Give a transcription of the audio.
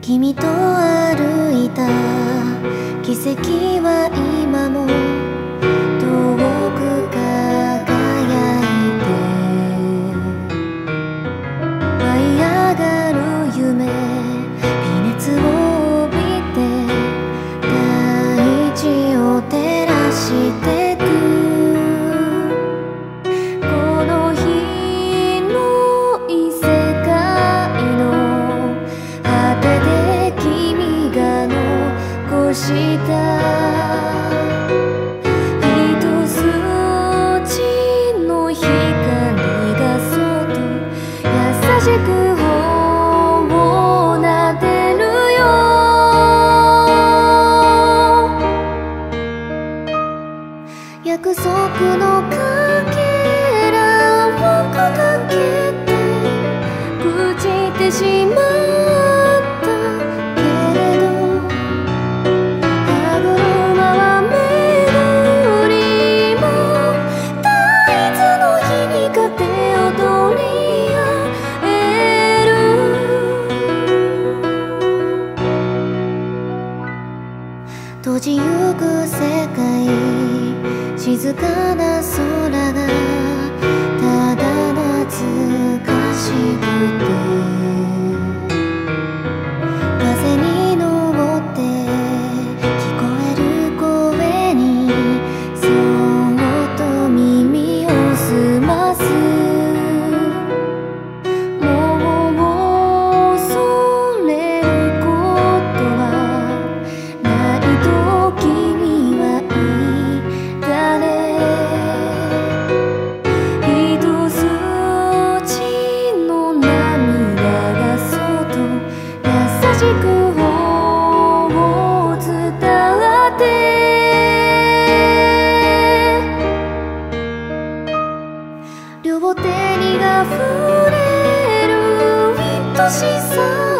君と歩いた奇跡は今も遠く輝いて舞い上がる夢、微熱を帯びて大地を照らしてく。この日の異世界の果てで君が残した一筋の光がそっと優しく頬を撫でるよ。約束のかけらを掲げて朽ちてしまったけれど、歯車は巡りも大豆の日に勝手踊り合える。閉じゆく世界、静かな空がただ懐かしくて、風に乗って聞こえる声にそっと耳を澄ます。もう恐れることはないと君は言ったね。一筋の涙がそっと優しく頬を伝って両手にが触れる愛しさ